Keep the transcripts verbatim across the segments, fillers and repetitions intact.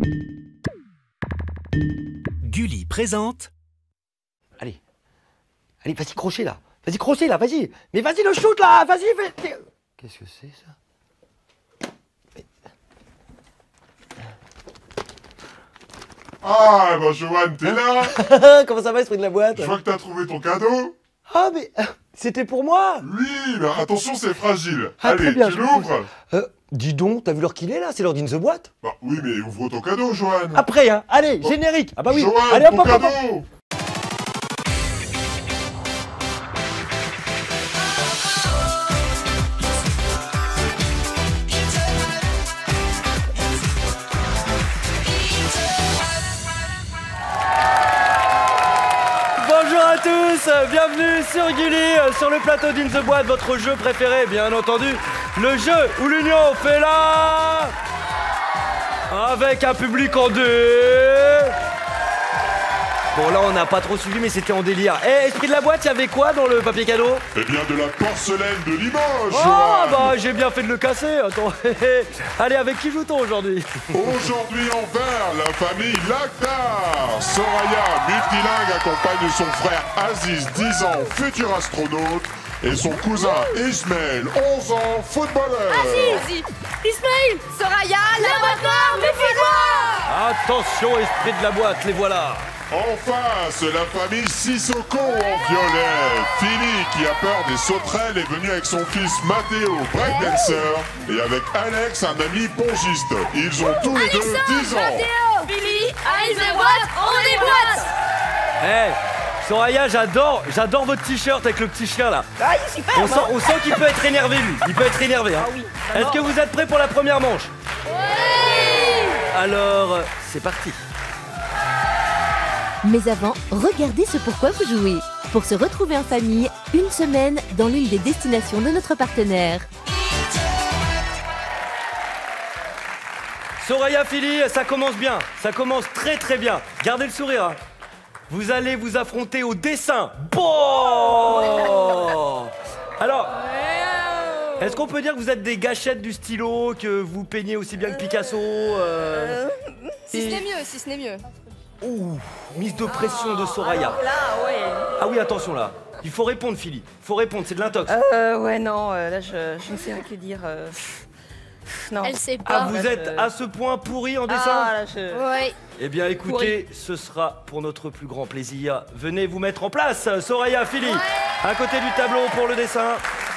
Gulli présente. Allez, allez, vas-y, crochet là. Vas-y, crochet là, vas-y. Mais vas-y, le shoot là, vas-y. Vas Qu'est-ce que c'est ça? Mais... Ah, bah Johan, t'es là? Comment ça va, esprit de la boîte? Je vois que t'as trouvé ton cadeau. Ah, mais euh, c'était pour moi. Oui, mais attention, c'est fragile. Ah, Allez, très bien, tu je l'ouvres? euh, Dis donc, t'as vu l'heure qu'il est là? C'est l'heure d'In the Boîte. Bah oui, mais ouvre ton cadeau, Johan. Après, hein. Allez, générique. Ah bah oui. Johan, Allez, hop, ton hop, hop, hop. cadeau. Bonjour à tous, bienvenue sur Gulli, sur le plateau d'In the Boîte, votre jeu préféré, bien entendu, le jeu où l'union fait là, avec un public en deux. Bon là on n'a pas trop suivi mais c'était en délire. Eh, esprit de la boîte, il y avait quoi dans le papier cadeau? Eh bien, de la porcelaine de Limoges, Oh Johan. bah j'ai bien fait de le casser, attends. Allez, avec qui joue-t-on aujourd'hui? Aujourd'hui en vert, la famille Lagdar. Soraya, multilingue, accompagne son frère Aziz, dix ans, futur astronaute, et son cousin Ismaël, onze ans, footballeur. Aziz, Ismaël, Soraya, laboratoire, méfie-toi. Attention, esprit de la boîte, les voilà. En face, la famille Sissoko en violet. Philly, qui a peur des sauterelles, est venu avec son fils Matteo, breakdancer, et avec Alex, un ami pongiste. Ils ont tous les deux dix ans. Mathéo, Billy, Ice the Boîte, on déboîte. Eh, Soraya, j'adore, j'adore votre t-shirt avec le petit chien là. Ah, il est super. On sent, on sent qu'il peut être énervé lui, il peut être énervé. Hein. Ah oui. Est-ce que vous êtes prêts pour la première manche? Oui. Alors, c'est parti. Mais avant, regardez ce pourquoi vous jouez. Pour se retrouver en famille, une semaine dans l'une des destinations de notre partenaire. Soraya, Philly, ça commence bien, ça commence très très bien. Gardez le sourire. Hein. Vous allez vous affronter au dessin. Bon. Alors, est-ce qu'on peut dire que vous êtes des gâchettes du stylo, que vous peignez aussi bien que Picasso euh... Si ce n'est mieux, si ce n'est mieux. Ouh, mise de pression de Soraya. Là, ouais. Ah oui, attention là. Il faut répondre, Philly. Il faut répondre, c'est de l'intox. Euh, ouais, non, euh, là, je, je ne sais rien que dire. Euh... Non. Elle sait Ah, pas. vous là, êtes je- à ce point pourri en dessin? Ah, là, je... Ouais. Eh bien, écoutez, ce sera pour notre plus grand plaisir. Venez vous mettre en place, Soraya, Philly, à côté du tableau pour le dessin.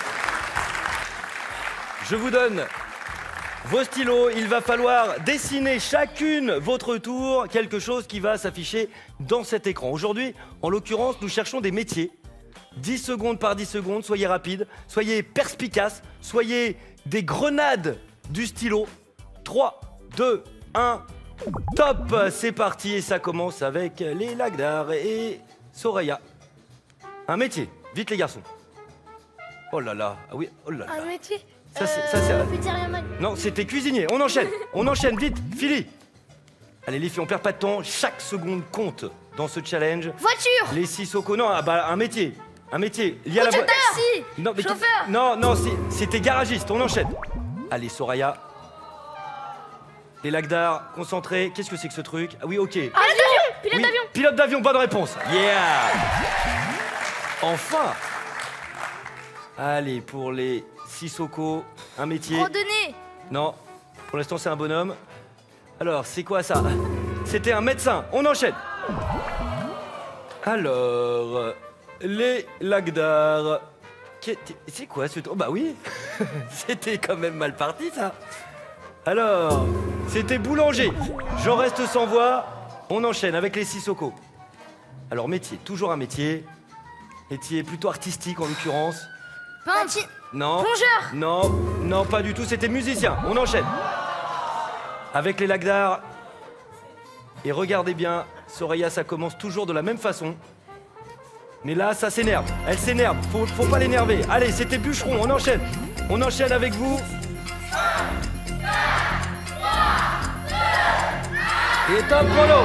Je vous donne vos stylos. Il va falloir dessiner chacune votre tour quelque chose qui va s'afficher dans cet écran. Aujourd'hui, en l'occurrence, nous cherchons des métiers. dix secondes par dix secondes, soyez rapides, soyez perspicaces, soyez des grenades du stylo. trois, deux, un, top. C'est parti et ça commence avec les Lagdar et Soraya. Un métier, vite les garçons. Oh là là, ah oui, oh là là. Un métier. Ça, c'est- ça, c'est- Pizzeria Mag. Non, c'était cuisinier. On enchaîne. On enchaîne vite. Philly. Allez les filles, on perd pas de temps. Chaque seconde compte dans ce challenge. Voiture. Les Sissoko. Non, ah bah, un métier. Un métier. Lié à la Conducteur. vo- Taxi. Non, mais Chauffeur. Non, non, c'est- c'était garagiste. On enchaîne. Allez, Soraya. Les Lagdar, concentrés. Qu'est-ce que c'est que ce truc? Ah oui, ok. Pilote d'avion. Pilote Oui, d'avion. Pilote d'avion, bonne réponse. Yeah. Enfin. Allez, pour les Sissoko, un métier. Randonnée. Non, pour l'instant c'est un bonhomme. Alors, c'est quoi ça? C'était un médecin. On enchaîne. Alors, les Lagdar. Qu'est- C'est quoi ce... Oh bah oui. C'était quand même mal parti ça. Alors, c'était boulanger. J'en reste sans voix. On enchaîne avec les Sissoko. Alors, métier, toujours un métier. Métier plutôt artistique en l'occurrence. Peintre. Non. Plongeur. Non, non, pas du tout, c'était musicien. On enchaîne. Avec les Lagdar. Et regardez bien, Soraya, ça commence toujours de la même façon. Mais là, ça s'énerve. Elle s'énerve, faut, faut pas l'énerver. Allez, c'était bûcheron, on enchaîne. On enchaîne avec vous. Et top chrono.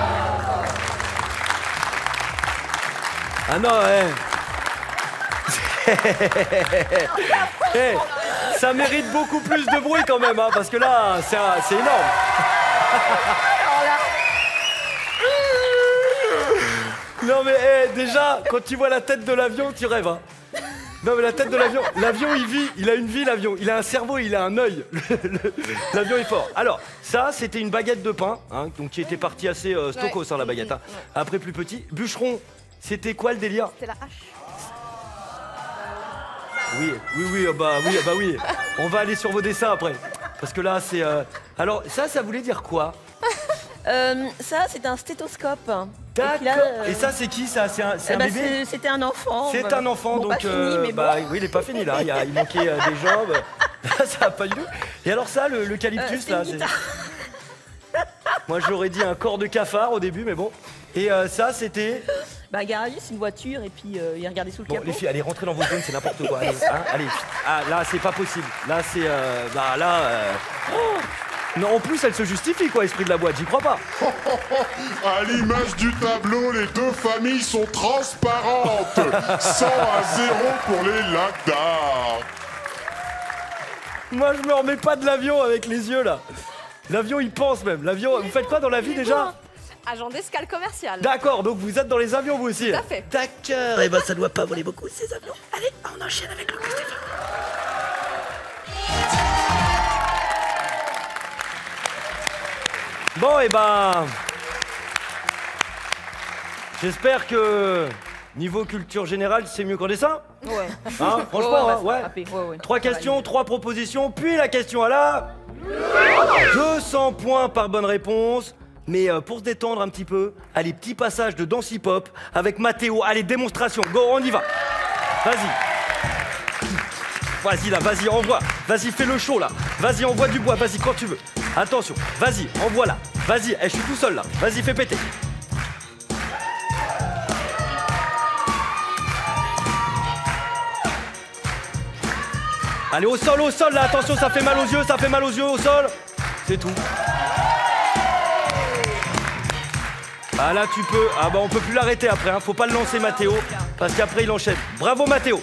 Ah non, hein. Eh, ça mérite beaucoup plus de bruit quand même, hein, parce que là, c'est un- c'est énorme. Non mais eh, déjà, quand tu vois la tête de l'avion, tu rêves. Hein. Non mais la tête de l'avion, l'avion il vit, il a une vie l'avion, il a un cerveau, il a un œil. L'avion est fort. Alors ça c'était une baguette de pain, hein, donc qui était partie assez euh, stocos ouais. Hein, la baguette. Hein. Ouais. Après plus petit. Bûcheron, c'était quoi le délire? C'était la hache. Oui, oui, oui, bah oui, bah oui. On va aller sur vos dessins après, parce que là c'est. Euh... Alors ça, ça voulait dire quoi? Euh, ça, c'est un stéthoscope. D'accord. Et, euh... Et ça, c'est qui ça? C'est un, eh un bah, bébé? C'était un enfant. C'est bah, un enfant, bon, donc. Pas fini, euh, mais bah, bon. oui, il est pas fini là. Il, y a, il manquait euh, des jambes. Ça va pas du tout. Et alors ça, le l'eucalyptus euh, là. Moi, j'aurais dit un corps de cafard au début, mais bon. Et euh, ça, c'était. Bah, garagiste, une voiture, et puis euh, il regardait sous le bon, capot. Les filles, allez rentrer dans vos zones, c'est n'importe quoi. Allez, hein, allez. Ah, là, c'est pas possible. Là, c'est. Euh, bah, là. Euh... Oh non, en plus, elle se justifie, quoi, esprit de la boîte, j'y crois pas. À l'image du tableau, les deux familles sont transparentes. cent à zéro pour les lacs d'art. Moi, je me remets pas de l'avion avec les yeux, là. L'avion, il pense même. L'avion, vous faites quoi dans la vie, déjà? Agent d'escale commerciale. D'accord, donc vous êtes dans les avions, vous aussi? Tout à fait. D'accord, et ben ça doit pas voler beaucoup, ces avions. Allez, on enchaîne avec le quiz Stéphane. Bon, et ben... J'espère que, niveau culture générale, c'est mieux qu'en dessin. Ouais. Hein, franchement, ouais, hein, ouais. ouais, ouais, ouais. Trois questions, trois propositions, puis la question à la... deux cents points par bonne réponse. Mais euh, pour se détendre un petit peu, allez, petit passage de danse hip-hop avec Mathéo. Allez, démonstration, go, on y va. Vas-y. Vas-y là, vas-y, envoie. Vas-y, fais le show là. Vas-y, envoie du bois, vas-y, quand tu veux. Attention, vas-y, envoie là. Vas-y, eh, je suis tout seul là. Vas-y, fais péter. Allez, au sol, au sol là, attention, ça fait mal aux yeux, ça fait mal aux yeux, au sol. C'est tout. Ah là tu peux, ah bah on peut plus l'arrêter après, hein. Faut pas le lancer Mathéo, parce qu'après il enchaîne. Bravo Mathéo.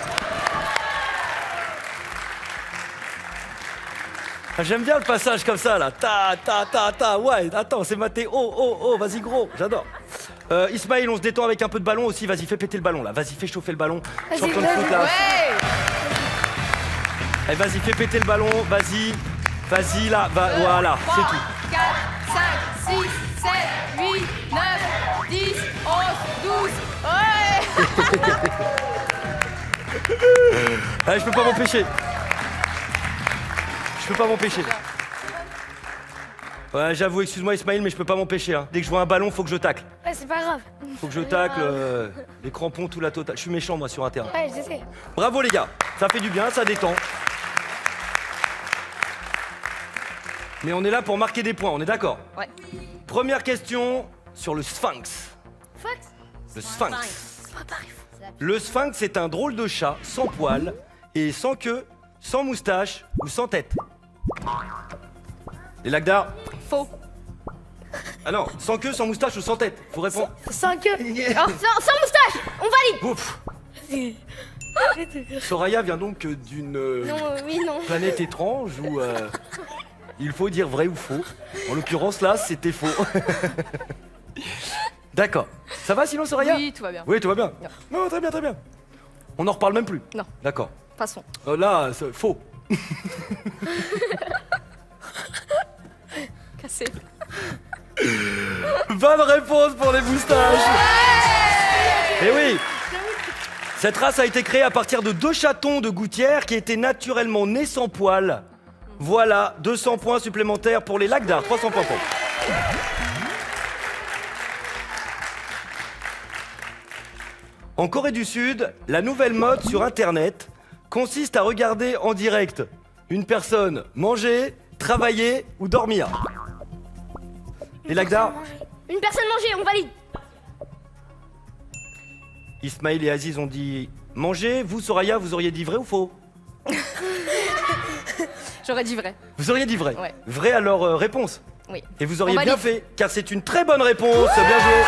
Ah, j'aime bien le passage comme ça là, ta ta ta ta, ouais, attends c'est Mathéo, oh oh oh, vas-y gros, j'adore. Euh, Ismaël, on se détend avec un peu de ballon aussi, vas-y fais péter le ballon là, vas-y fais chauffer le ballon. Champion de foot là. Ouais. Allez vas-y fais péter le ballon, vas-y, vas-y là, va, voilà, c'est tout. quatre, cinq, six, sept, huit, neuf, dix, onze, douze. Ouais. Allez, je peux pas m'empêcher. Je peux pas m'empêcher. Ouais, j'avoue, excuse-moi Ismaël, mais je peux pas m'empêcher. Hein. Dès que je vois un ballon, faut que je tacle. Ouais, c'est pas grave. Faut que je tacle euh, les crampons, tout la totale. Je suis méchant, moi, sur un terrain. Ouais, je sais. Bravo, les gars. Ça fait du bien, ça détend. Mais on est là pour marquer des points, on est d'accord? Ouais. Première question sur le sphinx. Fox. Le sphinx. Le sphinx est un drôle de chat sans poils et sans queue, sans moustache ou sans tête. Les lacs d'art. Faux. Ah non, sans queue, sans moustache ou sans tête. Faut répondre. Sans queue. Oh, sans, sans moustache. On valide. Ouf. Soraya vient donc d'une euh, Non, euh, oui, non. planète étrange où euh, il faut dire vrai ou faux. En l'occurrence là, c'était faux. D'accord. Ça va sinon Soraya? Oui, tout va bien. Oui, tout va bien. Non, très bien, très bien. On n'en reparle même plus. Non. D'accord. Passons. Euh, là, c'est faux. Cassé. Bonne réponse pour les moustaches. Eh oui. Cette race a été créée à partir de deux chatons de gouttière qui étaient naturellement nés sans poils. Voilà, deux cents points supplémentaires pour les lacs d'art, trois cents points pour. En Corée du Sud, la nouvelle mode sur Internet consiste à regarder en direct une personne manger, travailler ou dormir. Les lacs d'art. Une personne mangée, on valide. Ismaël et Aziz ont dit manger. Vous, Soraya, vous auriez dit vrai ou faux? J'aurais dit vrai. Vous auriez dit vrai. Ouais. Vrai alors euh, réponse. Oui. Et vous auriez On bien valide. fait, car c'est une très bonne réponse. Bien joué.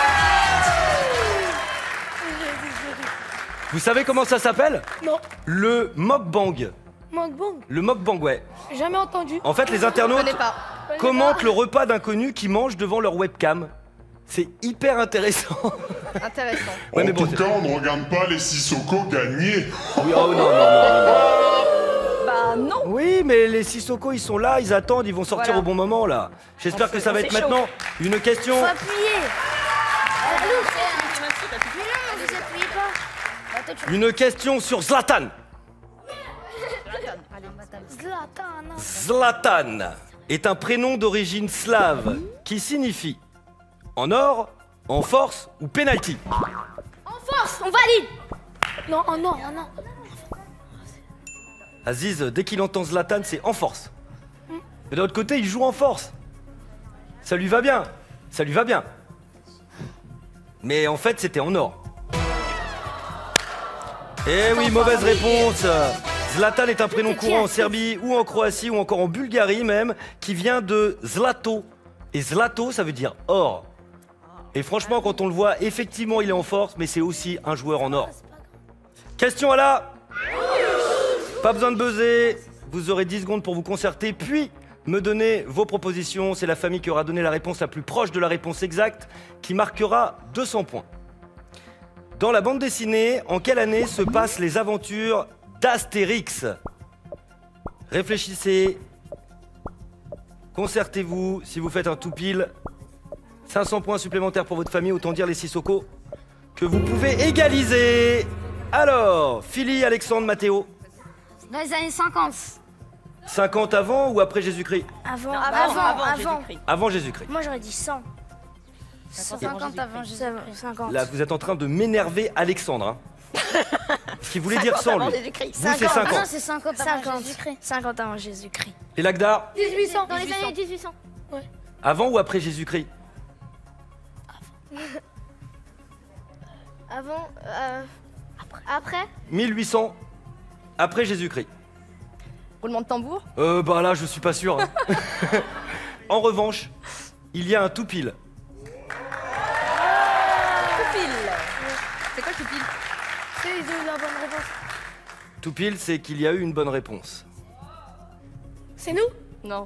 Vous savez comment ça s'appelle? Non. Le mukbang. Mukbang. Le mukbang, ouais. Jamais entendu. En fait, les Je internautes, connais pas. commente le repas d'inconnus qui mangent devant leur webcam. C'est hyper intéressant. Intéressant. Ouais, en mais bon, tout cas, on ne regarde pas les Sissoko gagner. Oui, oh, non, non, non, non, non. Bah non. Oui, mais les Sissoko, ils sont là, ils attendent, ils vont sortir Voilà. au bon moment, là. J'espère que ça va on être fait chaud. maintenant une question. Faut appuyer. Mais non, vous appuyez pas. Attends, tu... Une question sur Zlatan. Zlatan, non. Zlatan est un prénom d'origine slave qui signifie en or, en force ou penalty. En force, on valide. Non, oh non, oh non. Aziz, dès qu'il entend Zlatan, c'est en force. Mais d'un autre côté, il joue en force. Ça lui va bien. Ça lui va bien. Mais en fait, c'était en or. Eh oui, mauvaise réponse. Zlatan est un prénom courant en Serbie ou en Croatie ou encore en Bulgarie même, qui vient de Zlato. Et Zlato, ça veut dire or. Et franchement, quand on le voit, effectivement, il est en force, mais c'est aussi un joueur en or. Question à la... Pas besoin de buzzer. Vous aurez dix secondes pour vous concerter, puis me donner vos propositions. C'est la famille qui aura donné la réponse la plus proche de la réponse exacte qui marquera deux cents points. Dans la bande dessinée, en quelle année se passent les aventures d'Astérix? Réfléchissez. Concertez-vous. Si vous faites un tout pile, cinq cents points supplémentaires pour votre famille. Autant dire les Sissoko que vous pouvez égaliser. Alors, Philly, Alexandre, Mathéo. Dans les années cinquante. cinquante avant ou après Jésus-Christ? Avant, Avant, avant, avant. Jésus-Christ. Avant Jésus-Christ. Moi j'aurais dit cent. cinquante avant Jésus-Christ. cinquante. Là, vous êtes en train de m'énerver Alexandre. Hein. Ce qu'il voulait dire cent, lui. Avant Jésus-Christ. Vous, c'est Ah non, cinquante. c'est cinquante avant Jésus-Christ. cinquante avant Jésus-Christ. Et Lagdar, dix-huit cents. Dans les années dix-huit cents. avant ou après Jésus-Christ? Avant, euh, après. mille huit cents, après Jésus-Christ. Roulement de tambour. Euh, bah là, je suis pas sûr. Hein. En revanche, il y a un tout pile. Tout pile. C'est quoi tout pile? C'est de la bonne réponse. Tout pile, c'est qu'il y a eu une bonne réponse. C'est nous? Non.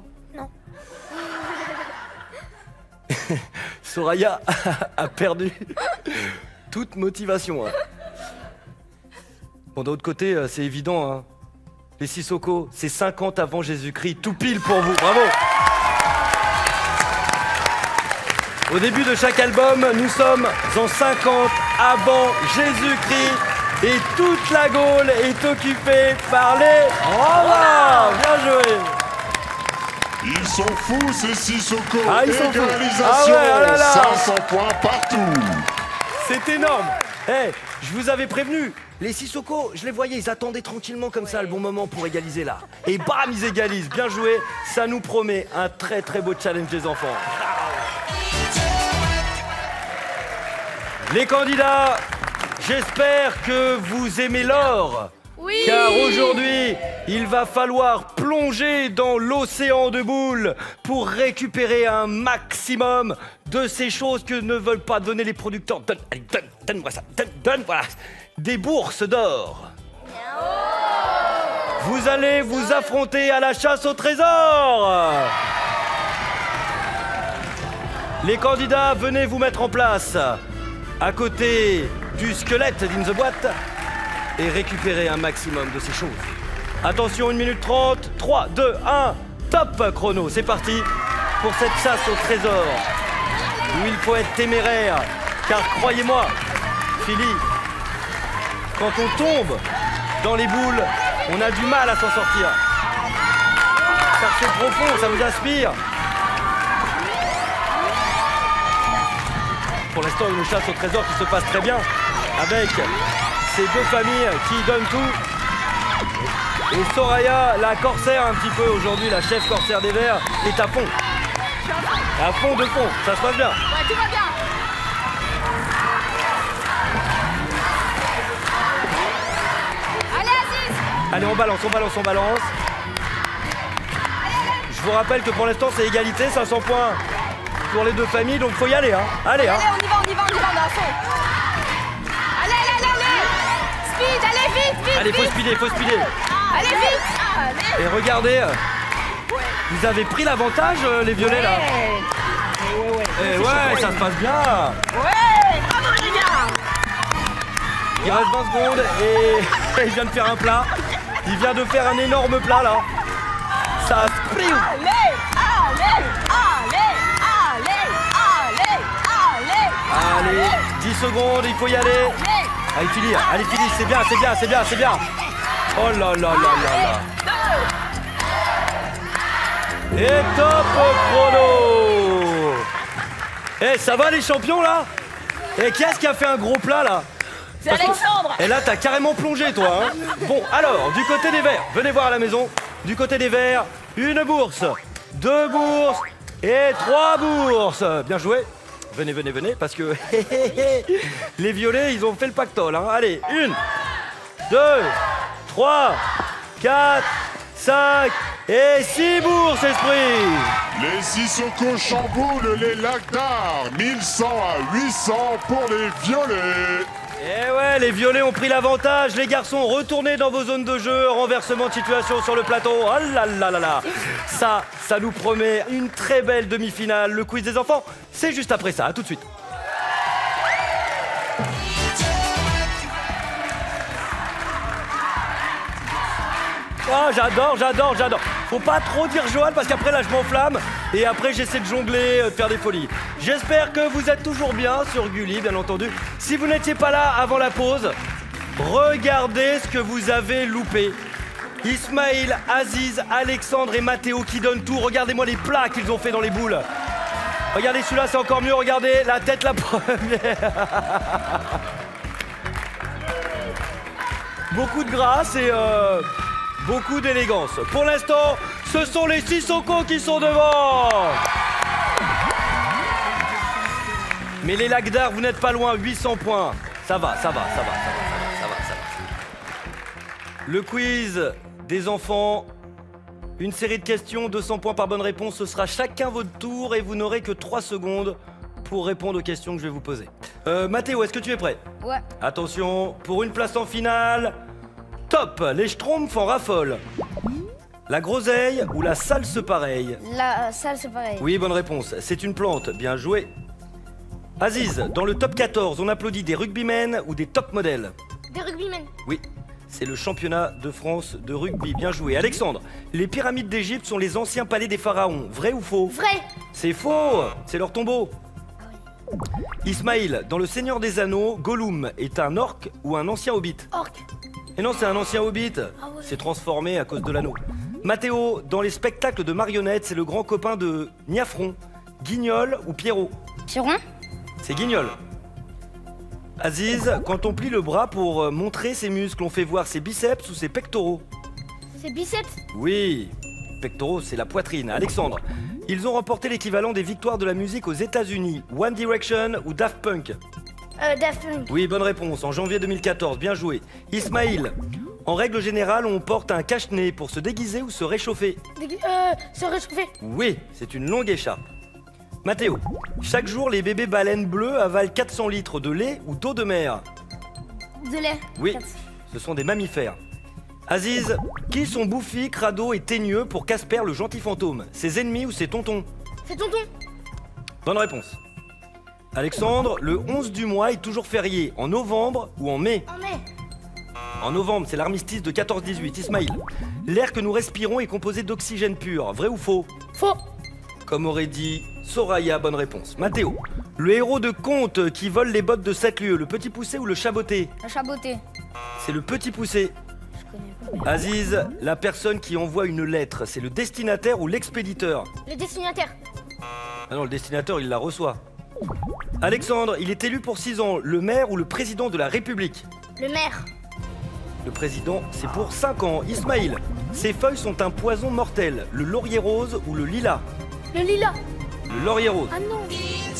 Soraya a perdu toute motivation. Hein. Bon, d'un autre côté, euh, c'est évident. Hein. Les Sissoko, c'est cinquante avant Jésus-Christ. Tout pile pour vous. Bravo. Au début de chaque album, nous sommes en cinquante avant Jésus-Christ. Et toute la Gaule est occupée par les Romains. Bien joué. Ils sont fous, ces Sissoko. Ah, ils sont fous. Égalisation, Ah ouais, oh là là. cinq cents points partout. C'est énorme. Eh, je vous avais prévenu. Les Sissoko, je les voyais, ils attendaient tranquillement comme ça le bon moment pour égaliser là. Et bam, ils égalisent. Bien joué. Ça nous promet un très très beau challenge des enfants. Les candidats, j'espère que vous aimez l'or. Oui. Car aujourd'hui, il va falloir plonger dans l'océan de boules pour récupérer un maximum de ces choses que ne veulent pas donner les producteurs. Donne, allez, donne, donne-moi ça, donne, donne, voilà. Des bourses d'or. Vous allez vous affronter à la chasse au trésor. Les candidats, venez vous mettre en place à côté du squelette d'In the Boîte et récupérer un maximum de ces choses. Attention, une minute trente, trois, deux, un, top chrono, c'est parti pour cette chasse au trésor où il faut être téméraire, car croyez-moi, Philly, quand on tombe dans les boules, on a du mal à s'en sortir. Car c'est profond, ça vous aspire. Pour l'instant, une chasse au trésor qui se passe très bien avec ces deux familles qui donnent tout. Et Soraya, la corsaire un petit peu aujourd'hui, la chef corsaire des Verts, est à fond. À fond de fond, ça se passe bien. Ouais, tout va bien. Allez, Aziz. Allez, on balance, on balance, on balance. Je vous rappelle que pour l'instant, c'est égalité, cinq cents points pour les deux familles, donc faut y aller. Hein. Allez, hein. Allez, on y va, on y va, on y va, on est à fond. Allez, allez, allez, allez. Speed, allez, vite, vite, Allez, faut vite. speeder, faut speeder. Allez, vite. Allez. Et regardez, Ouais. Vous avez pris l'avantage, euh, les violets, là. Ouais, ouais, ouais. Eh ouais, ça se passe bien. Ouais, bravo les gars. Il reste vingt secondes et il vient de faire un plat. Il vient de faire un énorme plat, là. Ça se prie. Allez, allez, allez, allez, allez, allez. Allez, dix secondes, il faut y aller. Allez, Philly, allez, Philly, c'est bien, c'est bien, c'est bien, c'est bien. Oh là là là là là. Et top chrono. Eh, ça va les champions là? Et qui est-ce qui a fait un gros plat là? C'est Alexandre. Et là, t'as carrément plongé toi, hein. Bon, alors, du côté des verts, venez voir à la maison. Du côté des verts, une bourse, deux bourses et trois bourses. Bien joué. Venez, venez, venez, parce que les violets, ils ont fait le pactole, hein. Allez, une, deux, trois, quatre, cinq et six bourses, esprit. Les Sissoko chamboulent les lacs d'Ar. mille cent à huit cents pour les violets. Eh ouais, les violets ont pris l'avantage. Les garçons, retournez dans vos zones de jeu. Renversement de situation sur le plateau. Oh là là là là. Ça, ça nous promet une très belle demi-finale. Le quiz des enfants, c'est juste après ça. À tout de suite. Oh, j'adore, j'adore, j'adore. Faut pas trop dire Johan parce qu'après là je m'enflamme et après j'essaie de jongler, de faire des folies. J'espère que vous êtes toujours bien sur Gulli, bien entendu. Si vous n'étiez pas là avant la pause, regardez ce que vous avez loupé. Ismaël, Aziz, Alexandre et Mathéo qui donnent tout. Regardez-moi les plats qu'ils ont fait dans les boules. Regardez celui-là, c'est encore mieux. Regardez la tête la première. Beaucoup de grâce et euh, beaucoup d'élégance. Pour l'instant, ce sont les Sissoko qui sont devant. Mais les lacs d'Ar, vous n'êtes pas loin, huit cents points. Ça va, ça va, ça va, ça va, ça va, ça va, ça va. Le quiz des enfants, une série de questions, deux cents points par bonne réponse. Ce sera chacun votre tour et vous n'aurez que trois secondes pour répondre aux questions que je vais vous poser. Euh, Mathéo, est-ce que tu es prêt? Ouais. Attention, pour une place en finale, top, les Schtroumpfs en raffolent. La groseille ou la salse pareille? La salle, c'est pareil. Oui, bonne réponse. C'est une plante, bien joué. Aziz, dans le top quatorze, on applaudit des rugbymen ou des top modèles? Des rugbymen. Oui, c'est le championnat de France de rugby, bien joué. Alexandre, les pyramides d'Égypte sont les anciens palais des pharaons, vrai ou faux? Vrai. C'est faux, c'est leur tombeau. Ismaël, dans le Seigneur des Anneaux, Gollum est un orc ou un ancien hobbit? Orc. Et non, c'est un ancien hobbit. Ah ouais. C'est transformé à cause de l'anneau. Mathéo, dans les spectacles de marionnettes, c'est le grand copain de Niafron, Guignol ou Pierrot? Piron. C'est Guignol. Aziz, quand on plie le bras pour euh, montrer ses muscles, on fait voir ses biceps ou ses pectoraux? C'est biceps. Oui, pectoraux, c'est la poitrine. Alexandre, ils ont remporté l'équivalent des victoires de la musique aux États-Unis. One Direction ou Daft Punk? Euh, Daft Punk. Oui, bonne réponse, en janvier deux mille quatorze, bien joué. Ismaël, en règle générale, on porte un cache-nez pour se déguiser ou se réchauffer? Dég- Euh, se réchauffer. Oui, c'est une longue écharpe. Mathéo, chaque jour, les bébés baleines bleues avalent quatre cents litres de lait ou d'eau de mer? De lait. Oui, ce sont des mammifères. Aziz, qui sont bouffis, crado et teigneux pour Casper le gentil fantôme? Ses ennemis ou ses tontons? C'est tonton. Bonne réponse. Alexandre, le onze du mois est toujours férié, en novembre ou en mai? En mai. En novembre, c'est l'armistice de quatorze dix-huit. Ismaël, l'air que nous respirons est composé d'oxygène pur, vrai ou faux? Faux. Comme aurait dit Soraya, bonne réponse. Mathéo, le héros de conte qui vole les bottes de sept lieues, le petit poucet ou le chaboté? La chaboté. C'est le petit poucet. Je connais pas. Aziz, la personne qui envoie une lettre, c'est le destinataire ou l'expéditeur? Le destinataire. Ah non, le destinataire, il la reçoit. Alexandre, il est élu pour six ans, le maire ou le président de la République? Le maire. Le président, c'est pour cinq ans. Ismaël, ces feuilles sont un poison mortel, le laurier rose ou le lilas? Le lilas. Le laurier rose. Ah non.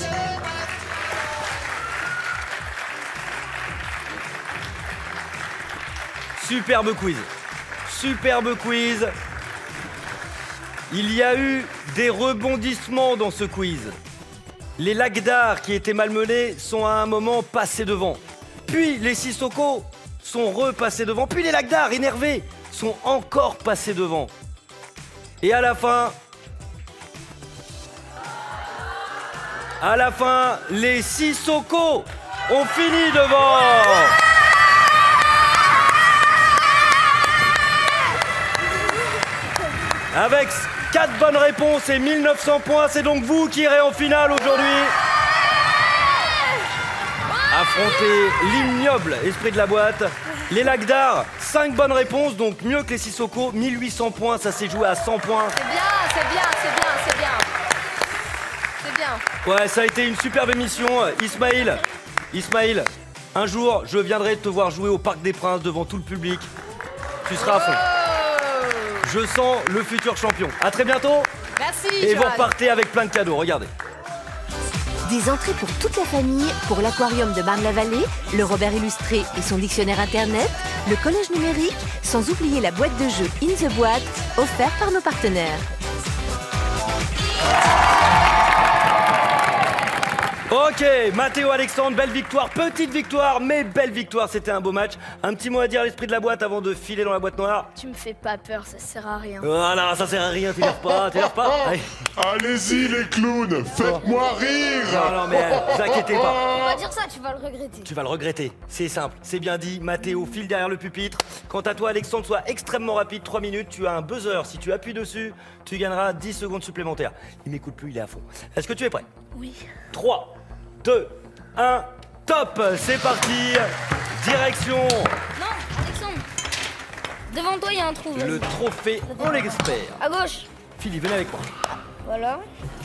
Superbe quiz. Superbe quiz. Il y a eu des rebondissements dans ce quiz. Les lacs d'Ar qui étaient malmenés sont à un moment passés devant. Puis les Sissoko sont repassés devant. Puis les lacs d'Ar, énervés, sont encore passés devant. Et à la fin, À la fin, les Sissoko ont fini devant. Avec quatre bonnes réponses et mille neuf cents points, c'est donc vous qui irez en finale aujourd'hui. Affronter l'ignoble esprit de la boîte. Les Lacs d'Ar, cinq bonnes réponses, donc mieux que les Sissoko, mille huit cents points, ça s'est joué à cent points. C'est bien, c'est bien, c'est bien, c'est bien. C'est bien. Ouais, ça a été une superbe émission. Ismaël, Ismaël, un jour, je viendrai te voir jouer au Parc des Princes devant tout le public. Tu seras à fond. Je sens le futur champion. À très bientôt. Merci. Et vous Johan. repartez avec plein de cadeaux, regardez. Des entrées pour toute la famille, pour l'aquarium de Marne-la-Vallée, le Robert illustré et son dictionnaire internet, le collège numérique, sans oublier la boîte de jeux In the Boîte, offerte par nos partenaires. Ok, Mathéo, Alexandre, belle victoire, petite victoire, mais belle victoire, c'était un beau match. Un petit mot à dire à l'esprit de la boîte avant de filer dans la boîte noire. Tu me fais pas peur, ça sert à rien. Voilà, ça sert à rien, t'énerves pas, t'énerves pas. Allez. Allez-y les clowns, faites-moi rire. Non, non, mais euh, vous inquiétez pas. Faut pas dire ça, tu vas le regretter. Tu vas le regretter, c'est simple, c'est bien dit. Mathéo file derrière le pupitre. Quant à toi, Alexandre, sois extrêmement rapide, trois minutes. Tu as un buzzer, si tu appuies dessus, tu gagneras dix secondes supplémentaires. Il m'écoute plus, il est à fond. Est-ce que tu es prêt? Oui. trois, deux, un, top. C'est parti. Direction Non, Alexandre. Devant toi, il y a un trou. vas-y. le trophée On l'expert. À gauche. Philippe, venez avec moi. Voilà.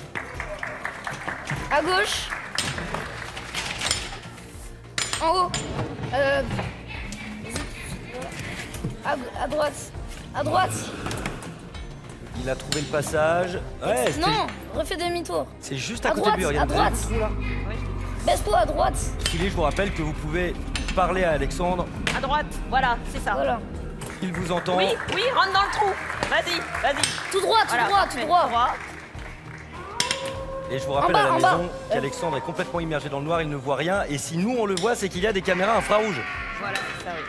À gauche. En haut. Euh. À, à droite. À droite. Il a trouvé le passage. Ouais, c'était- Non, refais demi-tour. c'est juste à, À côté droite, de lui. à Regardez, droite. vous avez le trou, là. Baisse-toi à droite. Philippe, je vous rappelle que vous pouvez parler à Alexandre. À droite, voilà, c'est ça. Voilà. Il vous entend. Oui, oui, rentre dans le trou. Vas-y, vas-y. Tout droit, tout Voilà, droit, parfait. tout droit. Et je vous rappelle En bas, à la en bas. maison qu'Alexandre est complètement immergé dans le noir, il ne voit rien. Et si nous on le voit, c'est qu'il y a des caméras infrarouges. Voilà, c'est ça, oui.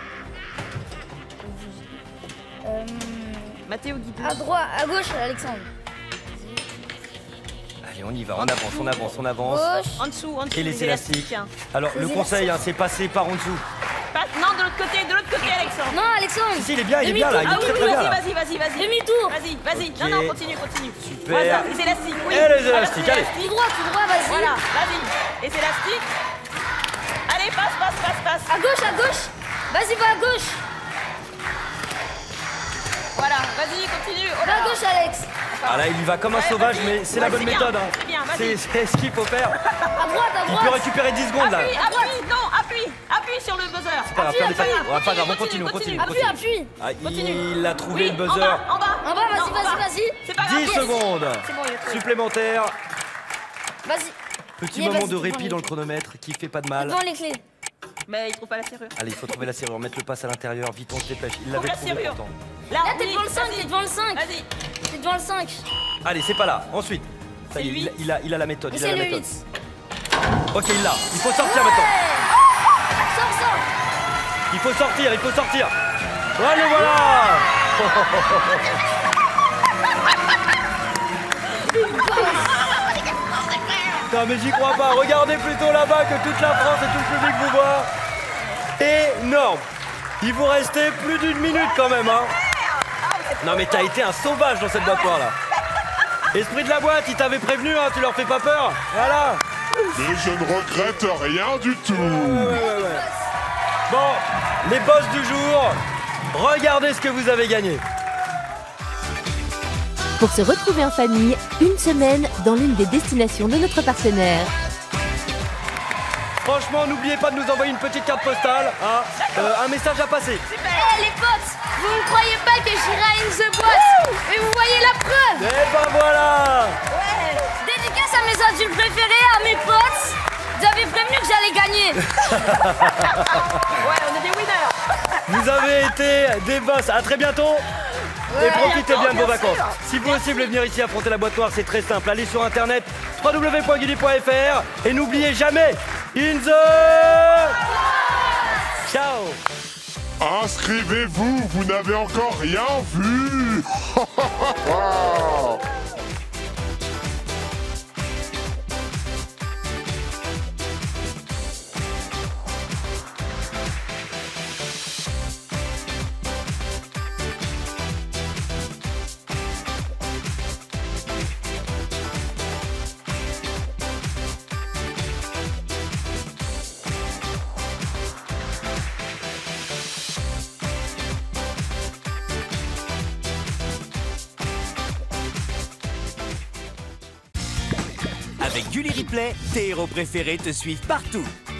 Euh, Mathéo guide. à droite, à gauche, Alexandre. Allez, on y va, on avance, on avance, on avance. Gauche. En dessous, en dessous. Et les élastiques. Alors, Les le conseil, hein, c'est passer par en dessous. Passe- Non, de l'autre côté, de l'autre côté, Alexandre. Non, Alexandre. Si, si, il est bien, il est bien là, il est Ah oui, très oui, très bien vas-y, là. vas-y, vas-y, vas-y. Demi-tour. Vas-y, vas-y. Ok. Non, non, continue, continue. Super. Voilà, les élastiques, oui. Et les Voilà, élastiques, allez. Tout droit, tout droit, vas-y. Voilà, vas-y. Les élastiques. Allez, passe, passe, passe, passe. À gauche, à gauche. Vas-y, va à gauche. Voilà, vas-y, continue. Oh Va là à là. gauche, Alex. Ah là, il y va comme un Ouais, sauvage, vas-y. mais c'est la Ouais, bonne c'est bien, méthode. hein. c'est bien, vas-y. C'est c'est ce qu'il faut faire. À droite, à Il peut droite. récupérer dix secondes là. Appuie, appuie, non, appuie, appuie sur le buzzer. C'est pas grave, Appuie, perdez pas. appuie, Ouais, pas grave, on continue, continue, on continue. continue. on Appuie, continue. appuie. Ah, Continue. il a trouvé Oui, le buzzer. En bas, en bas. En bas, vas-y, Non, en vas-y, bas. vas-y. C'est pas grave. dix secondes C'est bon, il est trouvé. supplémentaires. Vas-y. Petit Viens, moment vas-y, de devant répit les dans le clés. chronomètre qui fait pas de mal. Devant les clés. Mais il trouve pas la serrure. Allez, il faut trouver la serrure, mettre le passe à l'intérieur, vite on se dépêche. Il Trouve l'avait la trouvé serrure. pourtant. Là, Là, t'es oui, devant le cinq, vas-y. t'es devant le cinq. Vas-y. T'es devant le cinq. Allez, c'est pas là. Ensuite. Ça y est, C'est il, lui. il a, il a la méthode. Et Il a c'est la le méthode. huit. Ok, il l'a. Il faut sortir maintenant. Sors, sors. Il faut sortir, il faut sortir. Voilà, le voilà. Non mais j'y crois pas. Regardez plutôt là-bas que toute la France et tout le public vous voient. Énorme. Il vous restait plus d'une minute quand même, hein. Non mais t'as été un sauvage dans cette boîte noire là. Esprit de la boîte, il t'avait prévenu, hein, tu leur fais pas peur. Voilà. Mais je ne regrette rien du tout. Ouais, ouais, ouais. Bon, les boss du jour, regardez ce que vous avez gagné. Pour se retrouver en famille, une semaine dans l'une des destinations de notre partenaire. Franchement, n'oubliez pas de nous envoyer une petite carte postale, hein, euh, un message à passer. Eh les potes, vous ne croyez pas que j'irai à In the Boîte? Et vous voyez la preuve. Et ben voilà. Dédicace à mes adultes préférés, à mes potes. Vous avez prévenu que j'allais gagner. Ouais, on est des winners. Vous avez été des boss, à très bientôt. Et profitez bien de vos vacances. Si vous aussi voulez venir ici affronter la boîte noire, c'est très simple. Allez sur internet w w w point gulli point f r et n'oubliez jamais In the... Ciao. Inscrivez-vous, vous n'avez encore rien vu. Avec Gulli Replay, tes héros préférés te suivent partout.